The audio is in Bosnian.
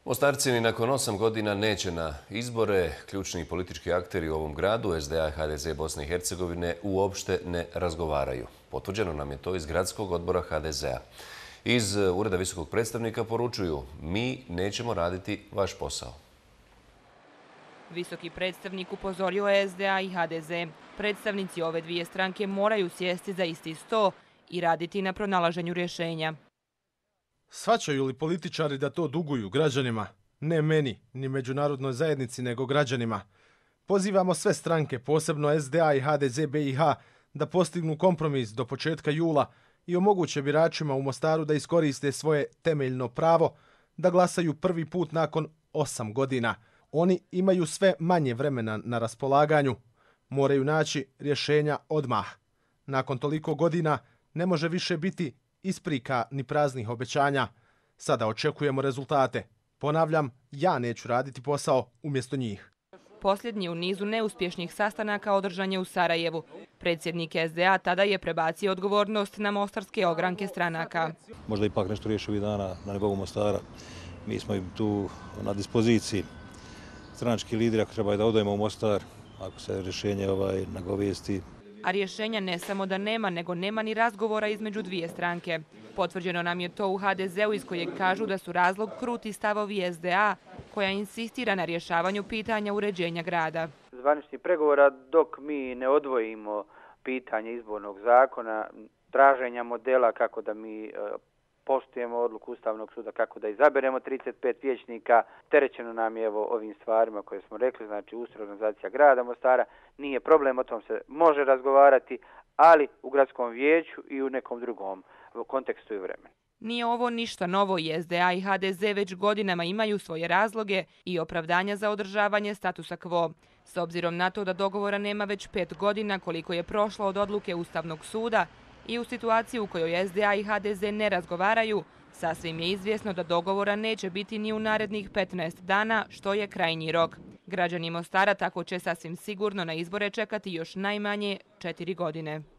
Mostarci ni nakon 8 godina neće na izbore. Ključni politički akteri u ovom gradu, SDA i HDZ Bosne i Hercegovine, uopšte ne razgovaraju. Potvrđeno nam je to iz gradskog odbora HDZ-a. Iz Ureda visokog predstavnika poručuju: mi nećemo raditi vaš posao. Visoki predstavnik upozorio je SDA i HDZ. Predstavnici ove dvije stranke moraju sjesti za isti sto i raditi na pronalaženju rješenja. Shvaćaju li političari da to duguju građanima? Ne meni, ni međunarodnoj zajednici, nego građanima. Pozivamo sve stranke, posebno SDA i HDZ BiH, da postignu kompromis do početka jula i omoguće biračima u Mostaru da iskoriste svoje temeljno pravo da glasaju prvi put nakon 8 godina. Oni imaju sve manje vremena na raspolaganju. Moraju naći rješenja odmah. Nakon toliko godina ne može više biti isprika ni praznih obećanja. Sada očekujemo rezultate. Ponavljam, ja neću raditi posao umjesto njih. Posljednji u nizu neuspješnih sastanaka održan je u Sarajevu. Predsjednik SDA tada je prebacio odgovornost na mostarske ogranke stranaka. Možda ipak nešto riješi ovih dana na nivou Mostara. Mi smo im tu na dispoziciji. Stranački lideri, ako treba da odemo u Mostar, ako se rješenje nagovijesti. A rješenja ne samo da nema, nego nema ni razgovora između dvije stranke. Potvrđeno nam je to u HDZ-u, iz kojeg kažu da su razlog kruti stavovi SDA, koja insistira na rješavanju pitanja uređenja grada. Zvaničnih pregovora dok mi ne odvojimo pitanje izbornog zakona, traženja modela kako da mi poštujemo odluku Ustavnog suda, kako da izaberemo 35 vijećnika. Terećeno nam je ovim stvarima koje smo rekli, znači ustroj, organizacija grada Mostara. Nije problem, o tom se može razgovarati, ali u gradskom vijeću i u nekom drugom kontekstu i vremenu. Nije ovo ništa novo i SDA i HDZ već godinama imaju svoje razloge i opravdanja za održavanje statusa quo. S obzirom na to da dogovora nema već 5 godina koliko je prošlo od odluke Ustavnog suda i u situaciji u kojoj SDA i HDZ ne razgovaraju, sasvim je izvjesno da dogovora neće biti ni u narednih 15 dana, što je krajnji rok. Građani Mostara tako će sasvim sigurno na izbore čekati još najmanje 4 godine.